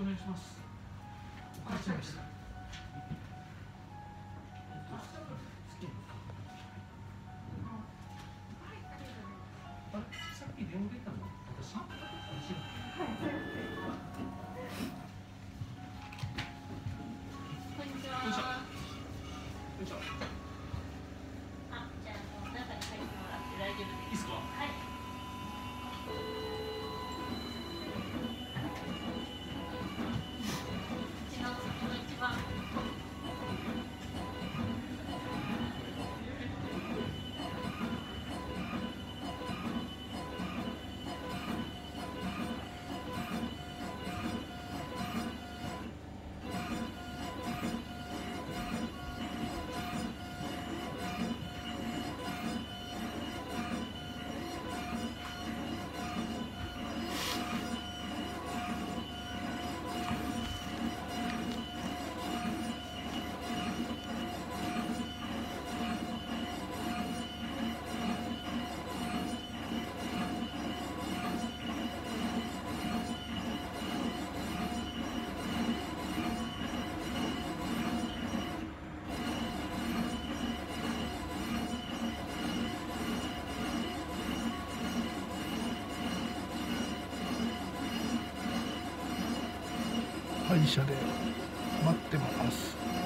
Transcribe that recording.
願いします。遅れちゃいました。さっき電話出たの私？ こんにちは。 よいしょ。よいしょ。 あ、じゃあもう中に入ってもらって大丈夫です。 いいですか？ はい。うちのその一番。 歯医者で待ってます。